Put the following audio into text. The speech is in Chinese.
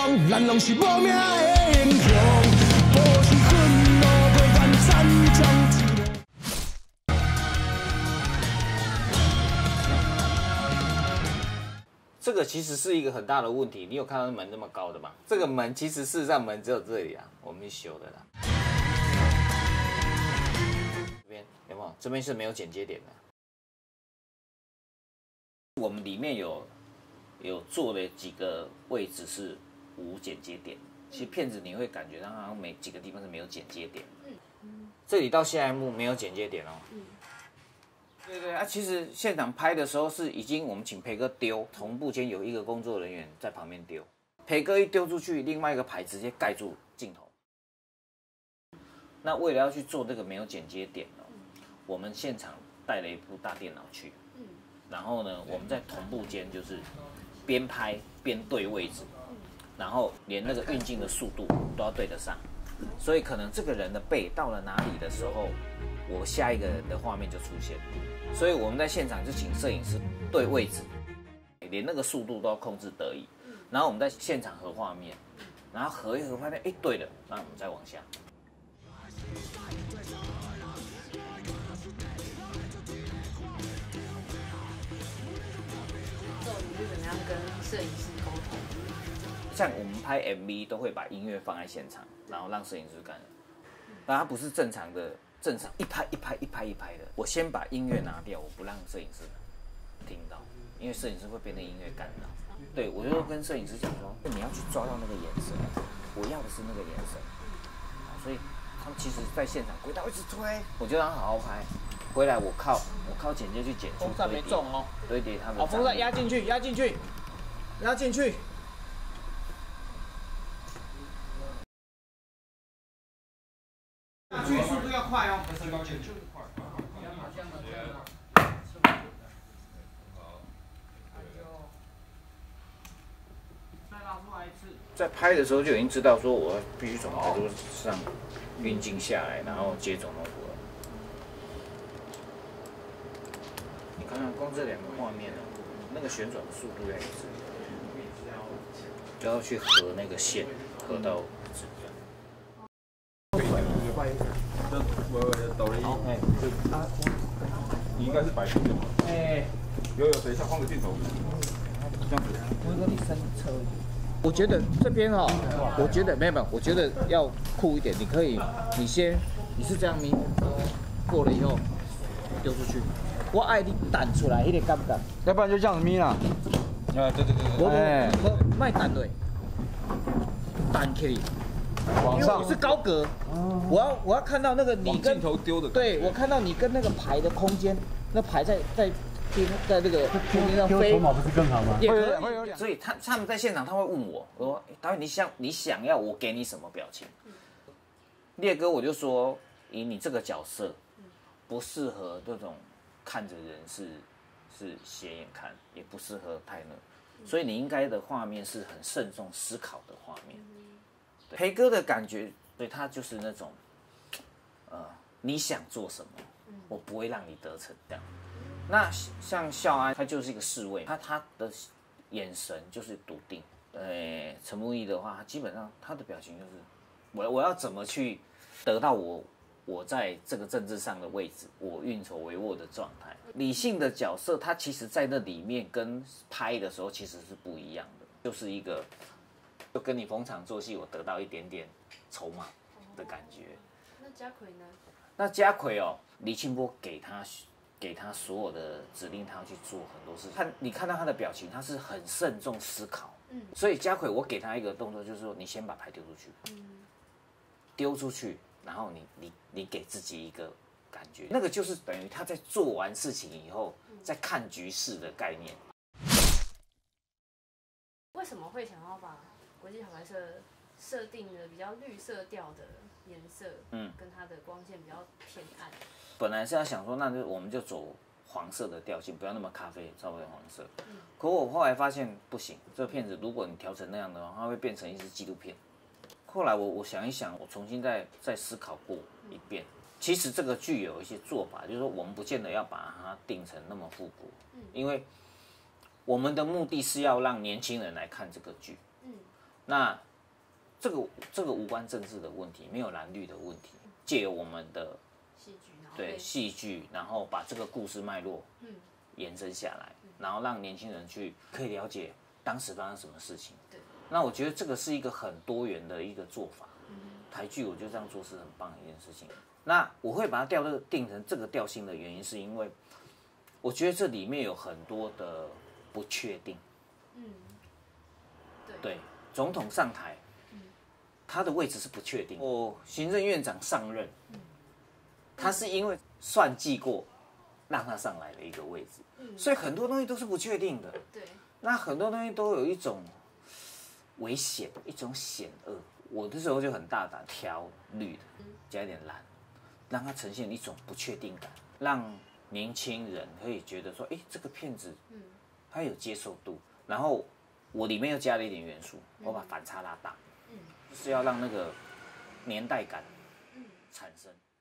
雄，咱拢是无名的英雄，不是愤怒的万惨将。 这个其实是一个很大的问题，你有看到门那么高的吗？这个门其实事实上门只有这里啊，我们去修的啦。这边有没有？这边是没有剪接点的。我们里面有做了几个位置是无剪接点，其实片子你会感觉到好像每几个地方是没有剪接点。这里到下一幕没有剪接点哦。对对啊，其实现场拍的时候是已经我们请培哥丢，同步间有一个工作人员在旁边丢，培哥一丢出去，另外一个牌直接盖住镜头。那为了要去做这个没有剪接点哦，我们现场带了一部大电脑去，然后呢，我们在同步间就是边拍边对位置，然后连那个运镜的速度都要对得上，所以可能这个人的背到了哪里的时候，我下一个人的画面就出现。所以我们在现场就请摄影师对位置，连那个速度都要控制得宜。然后我们在现场合画面，然后合一合发现，哎，对了，那我们再往下。 你是怎么样跟摄影师沟通？ 像我们拍 MV 都会把音乐放在现场，然后让摄影师干。但它不是正常一拍的。我先把音乐拿掉，我不让摄影师听到，因为摄影师会被那音乐干扰。对，我就跟摄影师讲说，你要去抓到那个眼神，我要的是那个眼神。所以他们其实在现场轨道一直推，我就让他好好拍。回来我靠剪接去剪出风扇没中哦， 堆叠他们。 好，风扇压进去。速度要快哦。 在拍的时候就已经知道说，我必须从耳朵上运镜下来，然后接总统府了。你看看光这两个画面哦，那个旋转的速度要一致，就要去合那个线，合到一致。 抖了音，你应该是白屏的。有，等一下换个镜头，这样子。 我跟你伸车。我觉得这边哦，我觉得没有，我觉得要酷一点。你可以，你是这样咪，过了以后丢出去。我爱你弹出来，一点敢不敢？ 要不然就这样子咪啦。 我卖弹对，弹可以。 往上。 我是高格，我要看到那个你跟镜头丢的。 对，我看到你跟那个牌的空间，那牌在那个空间上飞， 丢筹码不是更好吗？ 也可以。 所以他们在现场他会问我说，导演你想要我给你什么表情？烈哥我就说，以你这个角色，不适合这种看着人是斜眼看，也不适合太那，所以你应该的画面是很慎重思考的画面。培哥的感觉，对他就是那种，你想做什么，我不会让你得逞这样。那像孝安，他就是一个侍卫，他的眼神就是笃定。陈木易的话，他基本上他的表情就是，我要怎么去得到我在这个政治上的位置，我运筹帷幄的状态。理性的角色，他其实在那里面跟拍的时候其实是不一样的，就是一个。就跟你逢场作戏，我得到一点点筹码的感觉。 那家奎呢？ 那家奎哦，李清波给他所有的指令，他要去做很多事。你看到他的表情，他是很慎重思考。所以家奎我给他一个动作，就是说你先把牌丢出去，丢出去，然后你给自己一个感觉，那个就是等于他在做完事情以后，在看局势的概念。 为什么会想要把国际好拍摄设定的比较绿色调的颜色，跟它的光线比较偏暗？ 本来是要想说，那就我们就走黄色的调性，不要那么咖啡，稍微黄色。可我后来发现不行，这个片子如果你调成那样的话，它会变成一支纪录片。后来我想一想，我重新再思考过一遍。其实这个剧有一些做法，就是说我们不见得要把它定成那么复古，因为我们的目的是要让年轻人来看这个剧。 那这个无关政治的问题，没有蓝绿的问题，借由我们的戏剧，然后把这个故事脉络延伸下来，然后让年轻人可以了解当时发生什么事情。那我觉得这个是一个很多元的一个做法。台剧我觉得这样做是很棒的一件事情。那我会把它定成这个调性的原因，是因为我觉得这里面有很多的不确定。对，总统上台，他的位置是不确定。行政院长上任，他是因为算计过，让他上来的一个位置，所以很多东西都是不确定的。 对， 那很多东西都有一种危险，一种险恶。我那时候就很大胆，调绿的，加一点蓝，让它呈现一种不确定感，让年轻人可以觉得说，这个片子，它有接受度。然后我里面又加了一点元素，我把反差拉大，就是要让那个年代感产生。